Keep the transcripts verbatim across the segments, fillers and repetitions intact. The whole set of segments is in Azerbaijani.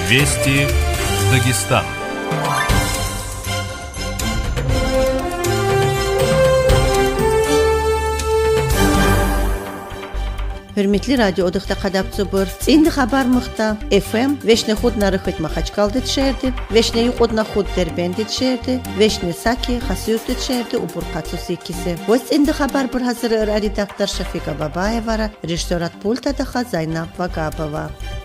Вести Дагестан. Hürmetli radyo odaqda qadab zubur. Endi xabar muxta F M veşne xud narıxıt maxaçkaldı tşerdi, veşne yuqodna xud derbendi tşerdi, veşne saki xasiyutdu tşerdi ubur qatsus ikisi. Vos endi xabar bir hazır redaktor Şafika Babayevara, rejissyorat pulta da Zaynab Vagabova.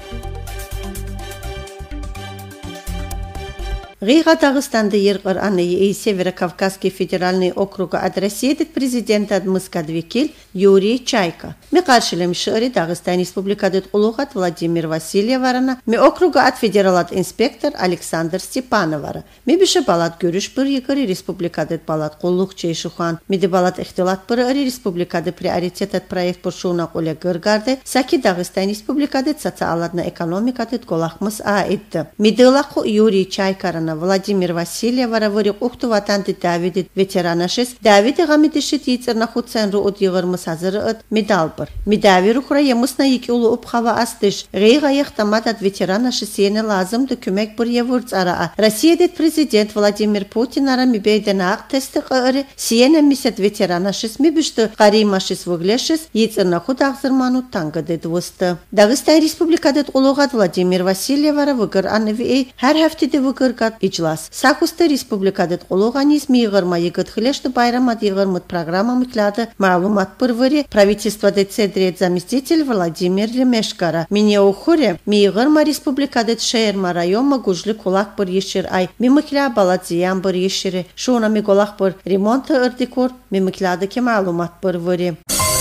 Рига Дагыстанда ерғыр аны ей Северо-Кавказский федеральный округа адресиедет президент адмыскадвекил Юрий Чайка. Ми қаршылым шыри Дагыстан республикадет улуғат Владимир Васильеварана, ми округа ат федералат инспектор Александр Степановара. Ми бише балат görüş bir yıkırı республикадет балат қоллық чейшухан, ми де балат ихтилат bir ыры республикады приоритетет проект бұршуына қоле гыргарды, саки Дагыстан республикадет социаладна экономикадет голақмыз аидді. Ми де лақу Юрий Чайкарана Владимир Васильевара вырық ұқты ватанды Давидет ветеранашыз, Давиды ғамедішет ецерна құтсан руыд еғырмыз азыры ұд медал бір. Медави рухра емысна екі ұлы ұпқава астыш, ғейға еқтамадат ветеранашы сені лазымды көмек бір евұрц араға. Россиядет президент Владимир Путин ара мебейден ақ тестік ұры, сені мисет ветеранашыз мебішті қаримашыз вұглешіз, ецерна құд ағзырману таңғыдет высты. Дагыстан республикадет ұлығат Владимир Васильевара вғыр анывей, әр хафтеде вғыргат İclas. Saküstü Respublikadет Uluğanizmi yığırma yıgıt хылешті байрамат yığırmıt программа мыклады малумат пырвыри правительство децедрет заместитель Владимир Лемешкара. Мине ухуре ми yığırma Respublikadет Шеерма райома гужлы кулак бір ешір ай. Ми мыкля балат зиян бір ешірі. Шуна ми голақ бір ремонты ырдикур. Ми мыкляды ке малумат пырвыри.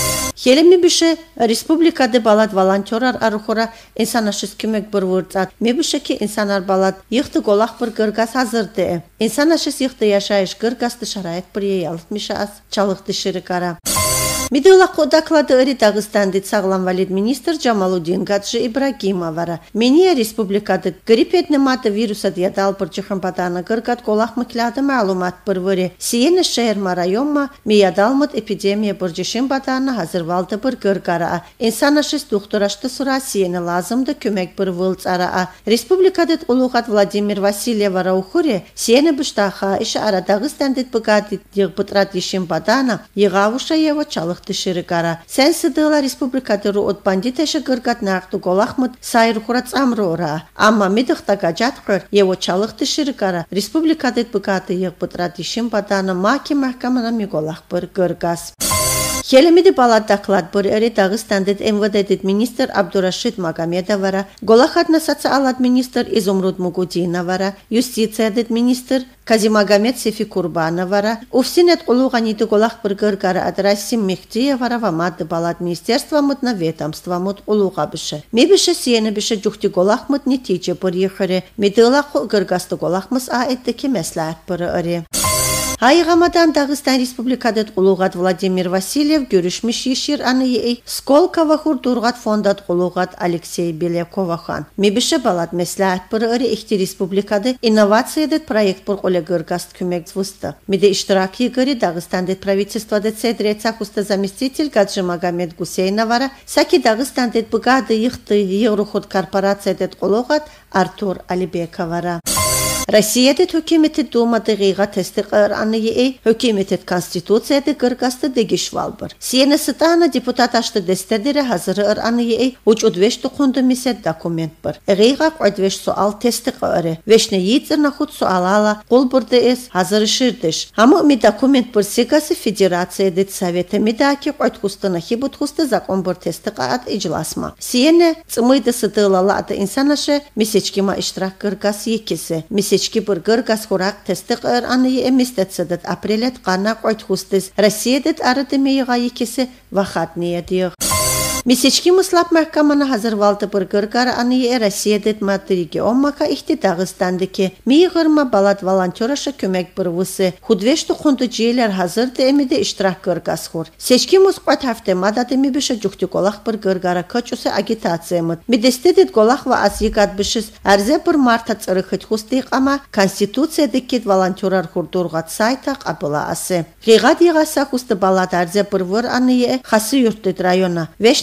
Хелеми бише республикада балат волонтерар арухора инсанашыз көмек бір вұрцат. Мебіше ке инсанар балат йықты голақ бір гыргас азырды. Инсанашыз йықты яшайыш гыргасты шарайық бір еялық миша аз чалықты шыры кара. Медулақ одаклады ыры Дагыстандет сағлам валид министр Джамалудин Гаджи Ибрагимовара. Мене республикады гриппетні маты вирусад ядал бір жықымбаданы гыргат голақ мыкляды малумат бір выры. Сиені шерма районма ми ядалмыд эпидемия бір жышымбаданы hazırvalды бір гыргара. Инсанашыз духтурашты сұра сиені лазымды көмек бір вылц ара. Республикадет улуғат Владимир Васильевара ухуре сиені бүштаха іші ара Дагыстандет бұгадет еғбытрат ешімбаданы еғауша ева чалық Тышыры кара. Сен сыдыла республикадыры от бандиташы гыргат нақту голахмыд сайры хурац амрора. Амма медықта гажат қыр, ево чалық тышыры кара. Республикадет бұгаты еғ бұтрат ешім баданы маки махкамана ми голах бір гыргас. Хелемиди балат дақлад бір әрі Дагыстандет эм вэ дэ-дет министр Абдурашид Магомедовара, голахатна социалат министр Изумруд Мугудиновара, юстициядет министр Казимагомед Сефикурбановара, уфсинет улуғаниды голах бір гыргара Адрасим Мехтиевара вамады балат министерства мытна ведомства мыт улуға біше. Мебіше сиені біше жүхті голах мыт нетиже бір ехірі, медылақы гыргасты голахмыз аетті кемесләт бір әрі. Айғамадан Дагыстан республикадет улуғат Владимир Васильев görüşmüş ешір аны ей Сколково хурдурғат фондат улуғат Алексей Беляковахан. Мебіше балат мәсләт бір әрі ихти республикады инновациядет проект бір қолы гыргаст көмек звысты. Меде иштирак егірі Дагыстандет правительствадет седрет сақусты заместитель Гаджи Магомед Гусейновара, саки Дагыстандет бұғады иқты Евроход корпорациядет улуғат Артур Алибековара. Россиядет hükümeti Думады ғиға тестік аны ей, hükümetet Konstitutsiyada gırgastı degiş valbır. Siyene sıtağına депутат ашты дестедері hazırı аны ей, uç udveş dukundu miset dokument bir. Ғиға udveş sual testік ыры. Veşne yitzirna хud sualala, qol burda es, hazır şirdiş. Ama mi dokument bir sigası Federatsiyadet Совета midaki udhustına hibudhusta zakon bir testік at iclasma. Siyene цымыйды sıdığlala adı insanaşı miseçkima iştirak gırgas yekisi. Сечки бұргыр ғасқұрақ тестік ұр анығы еместет сыдыд апрелет қанақ ойт-хустыз Россиядет арыды мейіға екесі вақат ниедіғ. Месечки мұслап мәхкаманы hazırvaldı bir gırgar anıya Россиядет матриге оммака ихти Dağıstandaki meyğırma balat volontöraşa kömek bir vısı hudveşti kundu ciyeler hazırdı emide iştirak gırgas xur. Seçki musqat hafte madadı mi bişe cühti golaq bir gırgara kaçusu agitasiya mıd. Mi destedet golaq va asyigat bişiz arze bir marta tsırıqıt hustayıq ama konstitutsiyadaki volontörar hurdurgat saytaq abıla ası. Qiğad yığasa hustu balat arze bir vır anıya xası yurtdid rayona. Veşne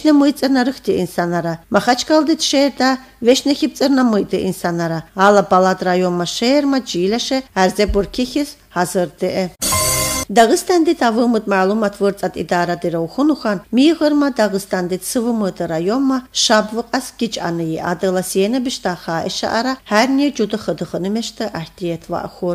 вешне мыйцернарыхте инсанара. Махачкалдыт шерда вешне хипцернамыйты инсанара. Ала Палат районма шерма джиляше арзе буркихис hazırdı. Dağıstanda tavımıt malumat vurtsat idara diraухунухан мигырма Дагыстанда сывымыты районма шабвық аскич анıyı adıyla siyene biştaha işe ara her ne juda хыдыхыны мешті ахтиет ва ахур.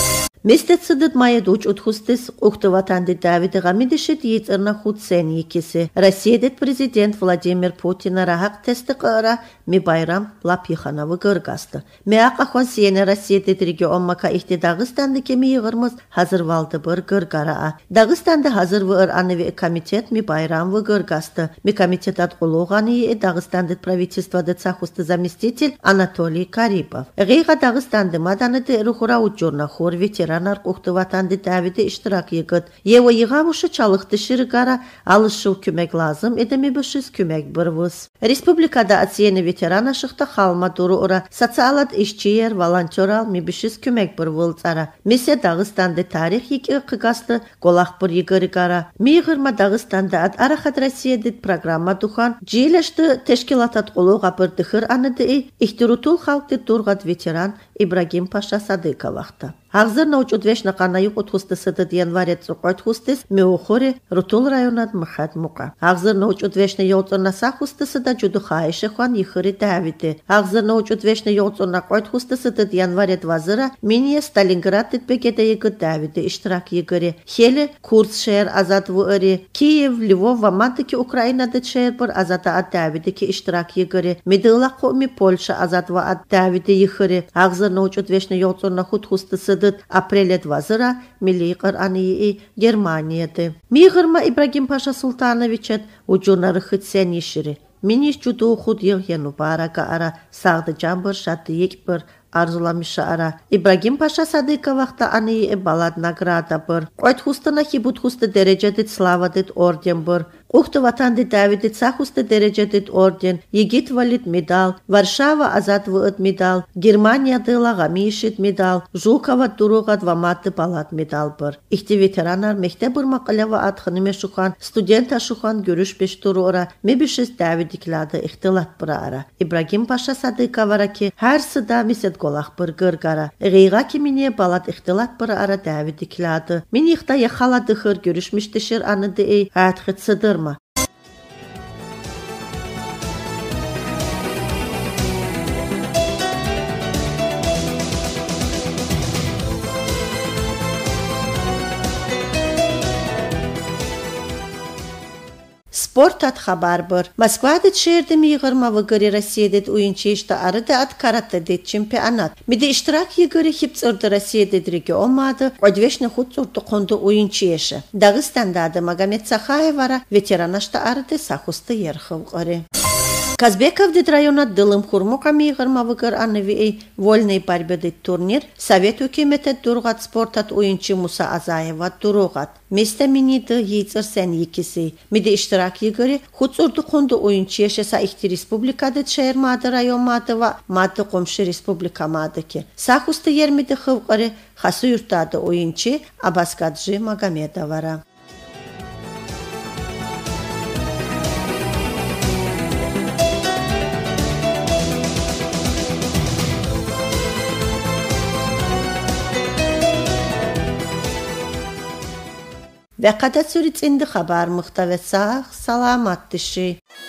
Местет сыдыт майет уч утхустыс ухтыватанды Давиды Гамидышет яйцырна худсен екесі. Россиядет президент Владимир Путин рахак тесті қыра ми байрам лапихановы гыргасты. Меақ ахуан сиене Россиядет регионмака ихте Дагыстанды кеми йығырмыз hazır valды бір гыргара. Дагыстанды hazır выр аныве комитет ми байрам вы гыргасты. Ми комитет от улуғаны Дагыстандыт правительствады цахусты заместитель Анатолий Карипов. Гейға Дагыстанды маданыды рухура учурна хор ветеран Ухтыватанды Давиды iştirak yıgıt. Ева yığavuşu çalıqtı şırıqara alışıl kümek lazım edemi büşüz kümek bırvız. Respublikada atsiyeni veteran aşıqta xalma duru ora sotsialat işçi yer volonteral mi büşüz kümek bırvıl tsara. Mese Dağıstandı tarih yıgı qıqastı qolaq bir yıgırıqara. Mi yığırma Dağıstandı ad araxat Rossiyadit programma duxan cileşti teşkilatat qolu qapır dıxır anıdı ihtirutul xalqdı durgat veteran İbrahim Paşa Sadıkovaqta. Hazır naučut vešna qanayuq utxustısıdı yanvaret zuqoyt xustis meoxori Rutul rayonad Mıxad Muqa. Hazır naučut vešna yoltsona saxustısıda judu xayışı xan yıxırı Davidi. Hazır naučut vešna yoltsona qoyt xustısıdı yanvaret vazıra Miniye Stalingrad titbegede yıgı Davidi iştirak yıgırı. Heli Kursk şehir azad vıırı. Kiyev, Lvov va mantıki Ukrayna'da şehir bir azada ad Davidi ki iştirak yıgırı. Midılaq qomi Polşa azad va ad Davidi yıxırı. Hazır naučut vešna yoltsona xut xustısıdı Апрелет вазыра Milli Qır'anıyı Germaniyadi. Miyğırma İbrahim Paşa Sultanoviçet ucunarı xıtsen yişiri. Miniş judu xud yığ yenu baraka ara sağdı jambır şatı yekbir arzulamışı ara. İbrahim Paşa Sadıkovaqta anıyı balad nagrada bir. Qoyt xustana hibut xusta derecedit slavadit orden bir. Ухты ватанды Давиды цахусты дереджедит орден, Егит валит медал, Варшава азат вăăт медал, Германия дыла мишит медал, Жукова дуругат ваматты палат медал бір. Ихти ветеранар мехте бір мақалева атхыныме шухан, студента шухан görüş беш туру ора, мебишес Давидиклады ихтилат бір ара. İbrahim Paşa Sadıkovara ki, her sıda miset golaq bir gırgara. Gıyga kimine balat ihtilat bir ara Davidiklады. Min ihta yaxala dıxır görüşmüştişir anıdı ey, atxıt sıdır Sport at xabar bir. Moskvada şehirde miyğırma vıgırı Rossiyadit oyuncu işte arıda at karate det çempionat. Mide iştirak yıgırı hipsırdı Rossiyadit regionmadı. Odveşne xutsurdu kondu oyuncu yeşi. Dağıstanda adı Magomed Saxayevara veteranashta arıda saxusta yerxıvqırı. Казбековдит района дылым хурмука мийғырма вăгăр аныве вольный борьбедит турнир Совет өкеметет дургат спортат oyuncu Musa Azayeва дуругат. Месте миниды йыйцăрсен екеси. Миде iştirak yıgăри хуцурду конду oyuncu yeşesa ихти республикадет шehirмады районмады ва мады komşu республикамады ки. Сахусты ермиде хывqăры хасы yurtады oyuncu Абаскаджи Магомедовара. Ve kadat sürütsindi xabar muhtavetsaq salamat dişi.